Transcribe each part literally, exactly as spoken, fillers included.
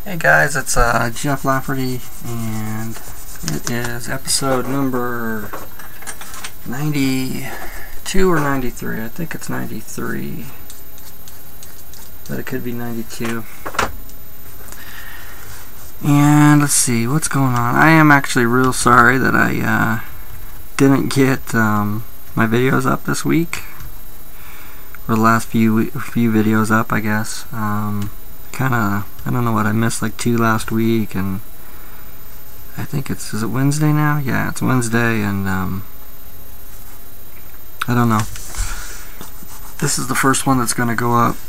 Hey guys, it's uh, Jeff Lafferty, and it is episode number ninety-two or ninety-three. I think it's ninety-three, but it could be ninety-two. And let's see, what's going on? I am actually real sorry that I uh, didn't get um, my videos up this week, or the last few few videos up, I guess. Um, kind of, I don't know what, I missed like two last week, and I think it's, is it Wednesday now? Yeah, it's Wednesday, and um, I don't know. This is the first one that's going to go up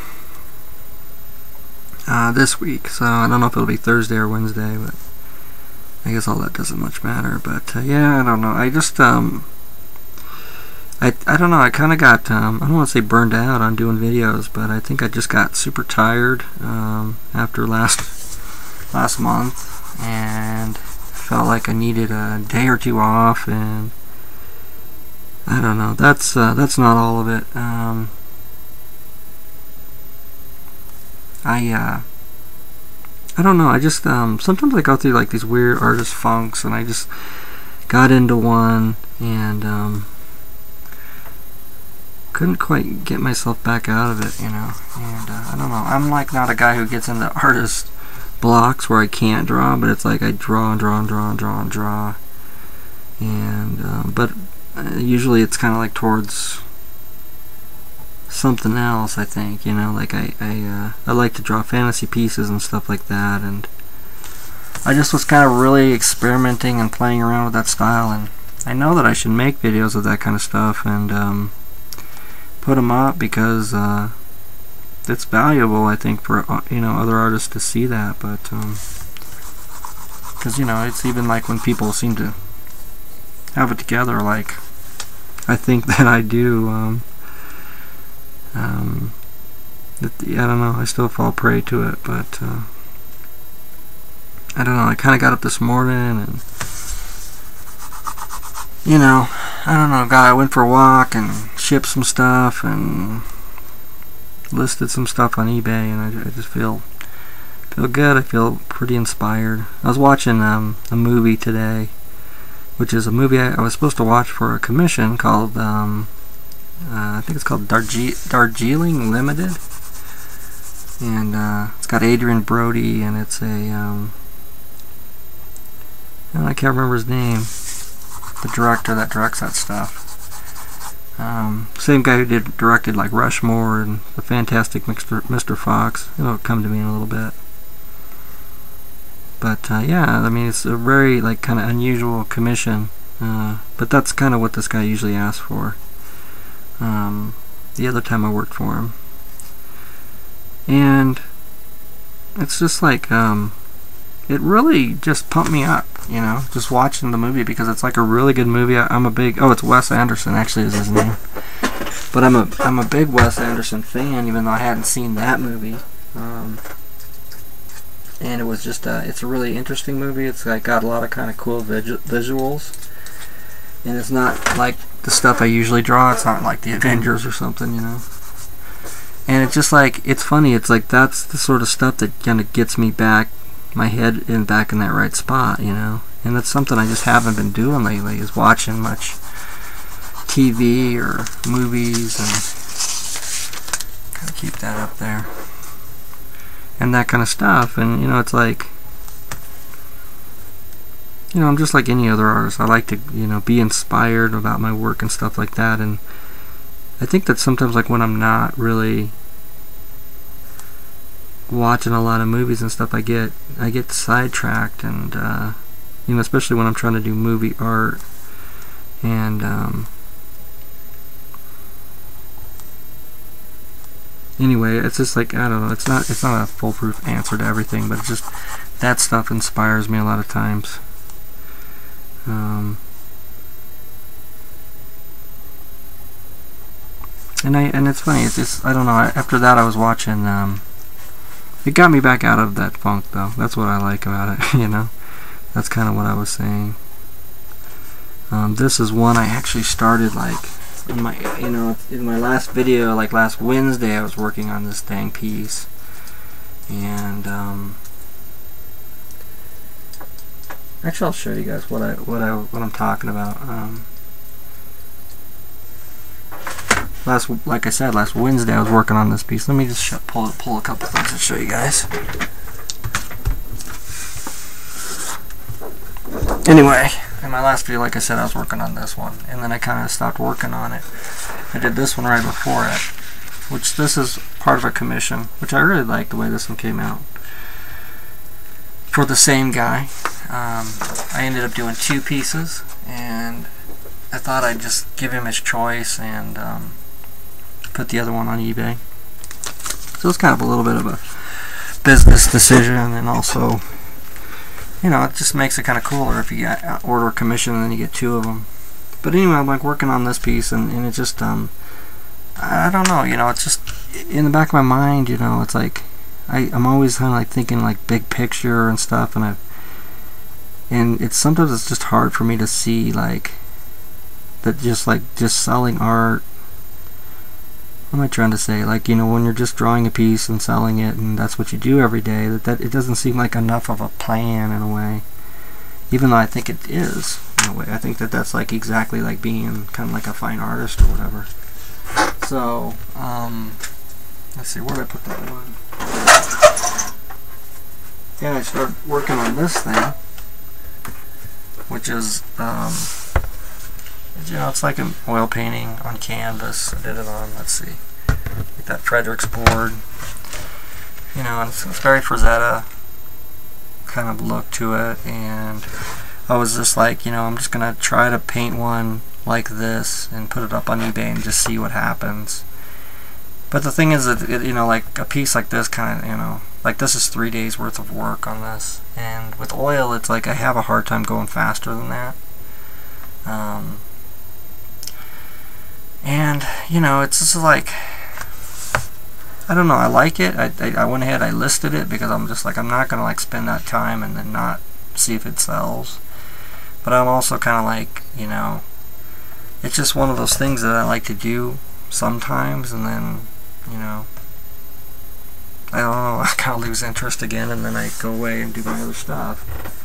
uh, this week, so I don't know if it'll be Thursday or Wednesday, but I guess all that doesn't much matter. But uh, yeah, I don't know. I just, um, I, I don't know, I kind of got, um, I don't want to say burned out on doing videos, but I think I just got super tired um, after last last month, and felt like I needed a day or two off, and I don't know, that's uh, that's not all of it. Um, I, uh, I don't know, I just, um, sometimes I go through like these weird artist funks, and I just got into one, and, um, couldn't quite get myself back out of it, you know, and uh, I don't know, I'm like not a guy who gets into artist blocks where I can't draw, but it's like I draw and draw and draw and draw and draw, and, um, but uh, usually it's kind of like towards something else, I think, you know, like I, I, uh, I like to draw fantasy pieces and stuff like that, and I just was kind of really experimenting and playing around with that style, and I know that I should make videos of that kind of stuff, and, um, put them up, because uh, it's valuable, I think, for uh, you know, other artists to see that. But um, because you know, it's even like when people seem to have it together, like I think that I do. Um, um, it, I don't know. I still fall prey to it, but uh, I don't know. I kind of got up this morning, and you know, I don't know, guy, I went for a walk and shipped some stuff and listed some stuff on eBay, and I, I just feel feel good. I feel pretty inspired. I was watching um, a movie today, which is a movie I, I was supposed to watch for a commission called, um, uh, I think it's called Darje Darjeeling Limited, and uh, it's got Adrian Brody, and it's a, um, I can't remember his name. The director that directs that stuff. Um, same guy who did directed like Rushmore and The Fantastic Mister Mister Fox. It'll come to me in a little bit. But uh, yeah, I mean, it's a very like kind of unusual commission. Uh, but that's kind of what this guy usually asks for. Um, the other time I worked for him, and it's just like um, it really just pumped me up, you know, just watching the movie, because it's like a really good movie. I, I'm a big, oh, it's Wes Anderson actually is his name, but I'm a I'm a big Wes Anderson fan, even though I hadn't seen that movie. Um, and it was just uh, it's a really interesting movie. It's like got a lot of kind of cool visu visuals, and it's not like the stuff I usually draw. It's not like the Avengers or something, you know. And it's just like, it's funny. It's like that's the sort of stuff that kind of gets me back. My head in back in that right spot, you know, and that's something I just haven't been doing lately, is watching much T V or movies, and gotta keep that up there, and that kind of stuff. And you know, it's like, you know, I'm just like any other artist. I like to, you know, be inspired about my work and stuff like that, and I think that sometimes, like when I'm not really watching a lot of movies and stuff, I get I get sidetracked, and uh, you know, especially when I'm trying to do movie art, and um, anyway, it's just like, I don't know, it's not it's not a foolproof answer to everything, but it's just that stuff inspires me a lot of times. Um, and I and it's funny, it's just, I don't know. After that, I was watching. Um, It got me back out of that funk, though. That's what I like about it, you know. That's kind of what I was saying. Um, this is one I actually started, like, in my, you know, in my last video, like last Wednesday, I was working on this dang piece, and um, Actually, I'll show you guys what I what I what I'm talking about. Um, last, like I said, last Wednesday I was working on this piece. Let me just show, pull pull a couple things to show you guys. Anyway, in my last video, like I said, I was working on this one, and then I kind of stopped working on it. I did this one right before it, which this is part of a commission, which I really like the way this one came out. For the same guy, um, I ended up doing two pieces, and I thought I'd just give him his choice and um, put the other one on eBay. So it's kind of a little bit of a business decision, and also, you know, it just makes it kind of cooler if you get, order a commission and then you get two of them. But anyway, I'm like working on this piece, and, and it just, um, I don't know, you know, it's just in the back of my mind, you know, it's like, I, I'm always kind of like thinking like big picture and stuff, and I, and it's sometimes it's just hard for me to see like, that just like, just selling art, what am I trying to say, like, you know, when you're just drawing a piece and selling it, and that's what you do every day, that, that it doesn't seem like enough of a plan in a way, even though I think it is, in a way. I think that that's like exactly like being kind of like a fine artist or whatever. So, um, let's see, where did I put that one? Yeah, I started working on this thing, which is, um, you know, it's like an oil painting on canvas. I did it on, let's see, like that Fredericks board. You know, and it's, it's very Frazetta kind of look to it, and I was just like, you know, I'm just gonna try to paint one like this and put it up on eBay and just see what happens. But the thing is that, it, you know, like a piece like this kind of, you know, like this is three days worth of work on this, and with oil it's like I have a hard time going faster than that. Um, and, you know, it's just like, I don't know, I like it. I, I, I went ahead, I listed it because I'm just like, I'm not going to like spend that time and then not see if it sells. But I'm also kind of like, you know, it's just one of those things that I like to do sometimes, and then, you know, I don't know, I kind of lose interest again, and then I go away and do my other stuff.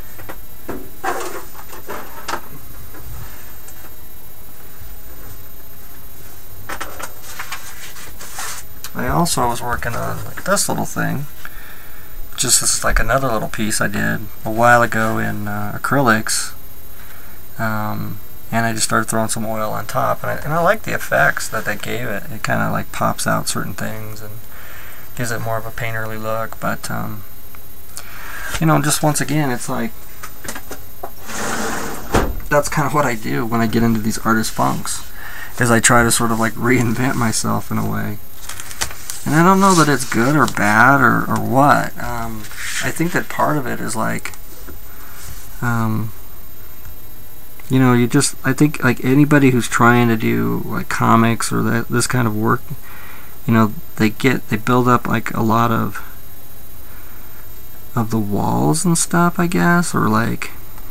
I also was working on like this little thing, just this is like another little piece I did a while ago in uh, acrylics, um, and I just started throwing some oil on top, and I, and I like the effects that they gave it. It kind of like pops out certain things and gives it more of a painterly look. But um, you know, just once again, it's like that's kind of what I do when I get into these artist funks, is I try to sort of like reinvent myself in a way. And I don't know that it's good or bad or, or what. Um, I think that part of it is like, um, you know, you just, I think like anybody who's trying to do like comics or that this kind of work, you know, they get, they build up like a lot of, of the walls and stuff, I guess, or like,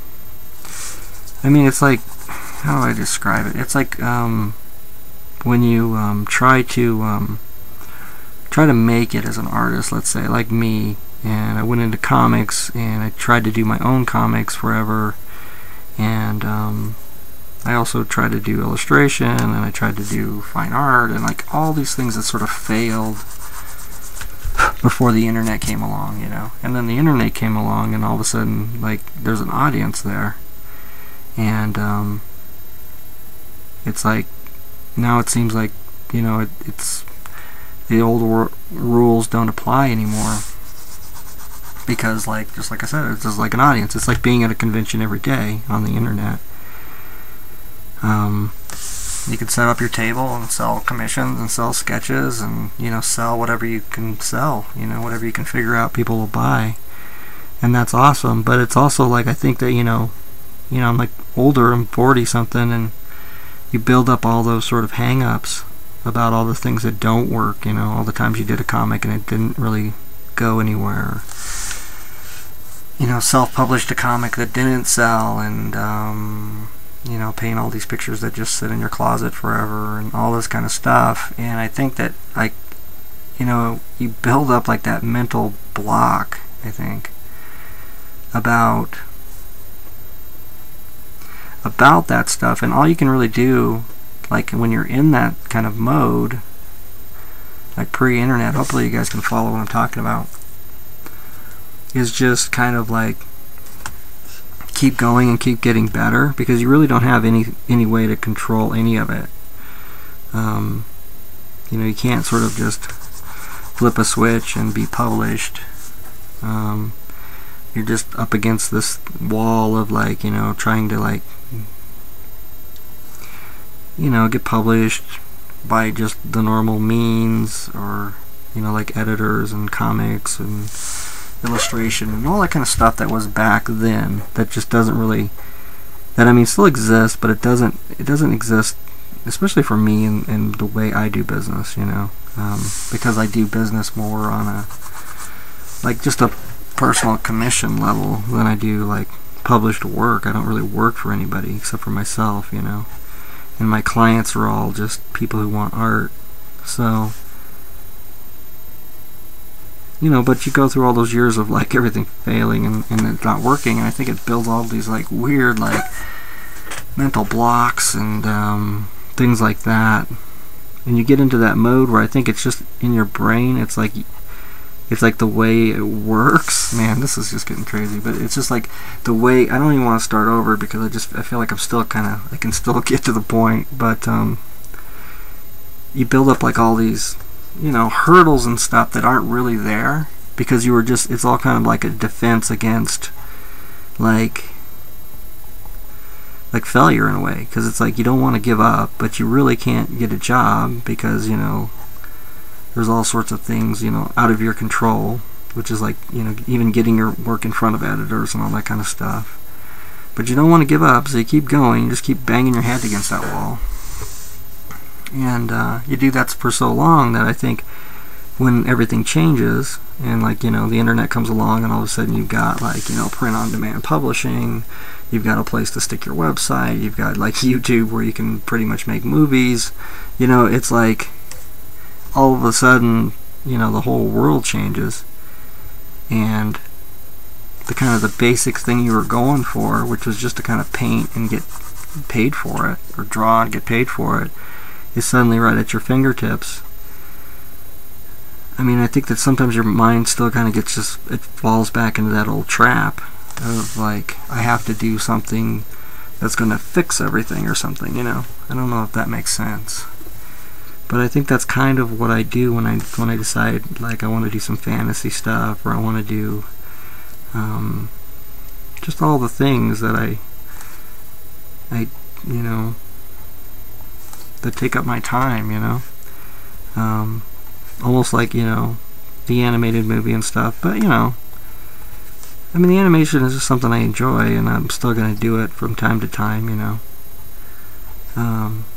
I mean, it's like, how do I describe it? It's like, um, when you, um, try to, um, try to make it as an artist, let's say, like me, and I went into comics and I tried to do my own comics forever, and um, I also tried to do illustration, and I tried to do fine art, and like all these things that sort of failed before the internet came along, you know. And then the internet came along, and all of a sudden, like, there's an audience there, and um, it's like, now it seems like, you know, it, it's the old rules don't apply anymore, because, like, just like I said, it's just like an audience. It's like being at a convention every day on the internet. Um, you can set up your table and sell commissions and sell sketches, and, you know, sell whatever you can sell, you know, whatever you can figure out people will buy, and that's awesome. But it's also like, I think that, you know, you know, I'm like older, I'm forty something, and you build up all those sort of hang-ups about all the things that don't work, you know, all the times you did a comic and it didn't really go anywhere. You know, self-published a comic that didn't sell, and, um, you know, paint all these pictures that just sit in your closet forever, and all this kind of stuff. And I think that, like, you know, you build up, like, that mental block, I think, about about that stuff, and all you can really do, like when you're in that kind of mode, like pre-internet, hopefully you guys can follow what I'm talking about, is just kind of like keep going and keep getting better, because you really don't have any any way to control any of it. Um, you know, you can't sort of just flip a switch and be published. Um, you're just up against this wall of, like, you know, trying to, like, you know, get published by just the normal means, or, you know, like editors and comics and illustration and all that kind of stuff that was back then, that just doesn't really, that I mean still exists, but it doesn't it doesn't exist, especially for me and, and the way I do business, you know, um, because I do business more on a, like, just a personal commission level than I do like published work. I don't really work for anybody except for myself, you know, and my clients are all just people who want art. So, you know, but you go through all those years of, like, everything failing and, and it not working, and I think it builds all these, like, weird, like, mental blocks and um, things like that. And you get into that mode where I think it's just in your brain, it's like, it's like the way it works. Man, this is just getting crazy, but it's just like the way, I don't even want to start over because I just, I feel like I'm still kind of, I can still get to the point, but um, you build up, like, all these, you know, hurdles and stuff that aren't really there, because you were just, it's all kind of like a defense against, like, like failure in a way, because it's like you don't want to give up, but you really can't get a job because, you know, there's all sorts of things, you know, out of your control, which is like, you know, even getting your work in front of editors and all that kind of stuff. But you don't want to give up, so you keep going, you just keep banging your head against that wall. And uh, you do that for so long that I think when everything changes and, like, you know, the internet comes along and all of a sudden you've got, like, you know, print-on-demand publishing, you've got a place to stick your website, you've got, like, YouTube where you can pretty much make movies, you know, it's like all of a sudden, you know, the whole world changes, and the kind of the basic thing you were going for, which was just to kind of paint and get paid for it, or draw and get paid for it, is suddenly right at your fingertips. I mean, I think that sometimes your mind still kind of gets just, it falls back into that old trap of, like, I have to do something that's going to fix everything or something, you know. I don't know if that makes sense. But I think that's kind of what I do when I when I decide, like, I want to do some fantasy stuff, or I want to do um, just all the things that I, I, you know, that take up my time, you know. Um, almost like, you know, the animated movie and stuff, but, you know, I mean, the animation is just something I enjoy, and I'm still going to do it from time to time, you know. Um,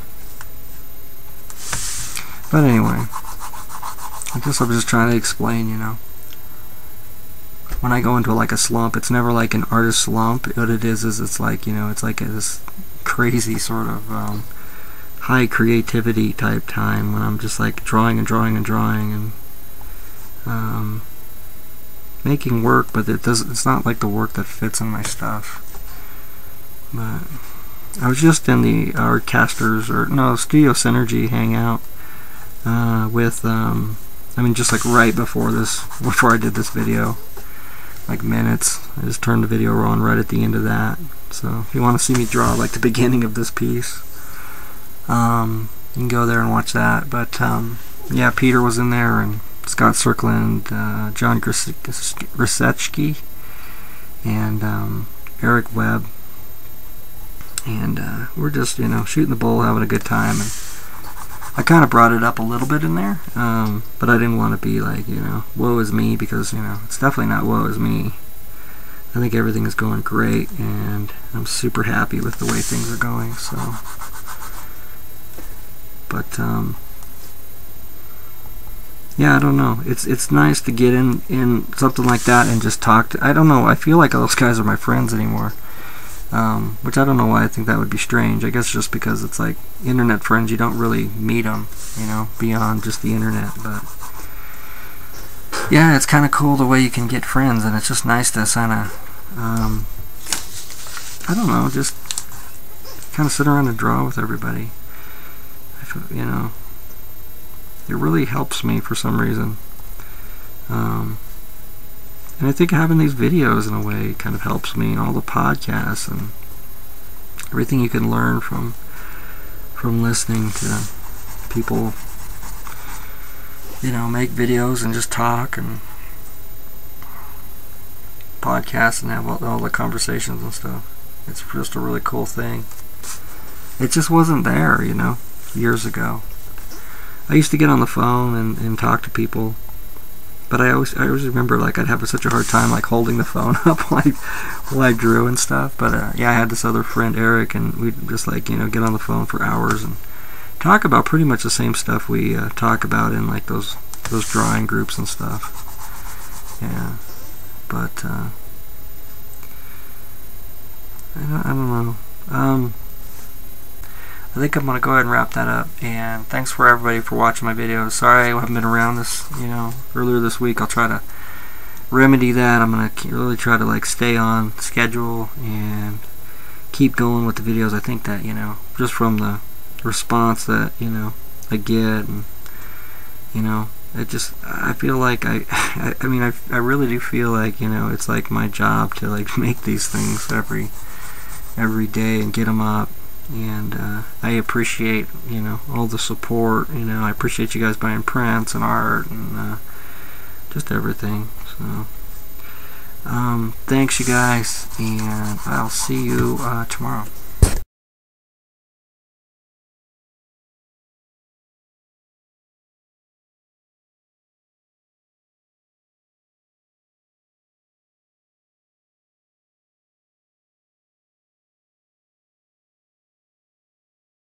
but anyway, I guess I'm just trying to explain, you know. When I go into, like, a slump, it's never like an artist slump. What it is is it's like, you know, it's like a, this crazy sort of um, high creativity type time when I'm just, like, drawing and drawing and drawing and um, making work, but it does, it's not like the work that fits in my stuff. But I was just in the Artcasters, or no, Studio Synergy hangout uh, with, um, I mean, just like right before this, before I did this video, like minutes. I just turned the video on right at the end of that. So if you want to see me draw like the beginning of this piece, um, you can go there and watch that. But um, yeah, Peter was in there, and Scott Cirkland, uh, John Grisetsky, and um, Eric Webb, and uh, we're just, you know, shooting the bull, having a good time. And I kind of brought it up a little bit in there, um, but I didn't want to be like, you know, woe is me, because, you know, it's definitely not woe is me. I think everything is going great, and I'm super happy with the way things are going. So, but um, yeah, I don't know. It's it's nice to get in in something like that and just talk to. I don't know. I feel like those guys are my friends anymore. Um, which I don't know why I think that would be strange. I guess just because it's like internet friends, you don't really meet them, you know, beyond just the internet. But yeah, it's kind of cool the way you can get friends, and it's just nice to kind of, um, I don't know, just kind of sit around and draw with everybody. I feel, you know, it really helps me for some reason. Um, and I think having these videos in a way kind of helps me, and all the podcasts and everything you can learn from from listening to people, you know, make videos and just talk and podcasts and have all, all the conversations and stuff. It's just a really cool thing. It just wasn't there, you know, years ago. I used to get on the phone and, and talk to people, but I always I always remember, like, I'd have such a hard time, like, holding the phone up while I, while I drew and stuff. But uh, yeah, I had this other friend, Eric, and we'd just, like, you know, get on the phone for hours and talk about pretty much the same stuff we uh, talk about in, like, those those drawing groups and stuff. Yeah, but uh, I don't, I don't know. Um, I think I'm gonna go ahead and wrap that up. And thanks for everybody for watching my videos. Sorry I haven't been around this, you know, earlier this week. I'll try to remedy that. I'm gonna really try to, like, stay on schedule and keep going with the videos. I think that, you know, just from the response that, you know, I get, and, you know, it just, I feel like I, I, I mean, I, I really do feel like, you know, it's like my job to, like, make these things every, every day and get them up. And uh, I appreciate, you know, all the support. You know, I appreciate you guys buying prints and art and uh, just everything. So, um, thanks, you guys, and I'll see you uh, tomorrow.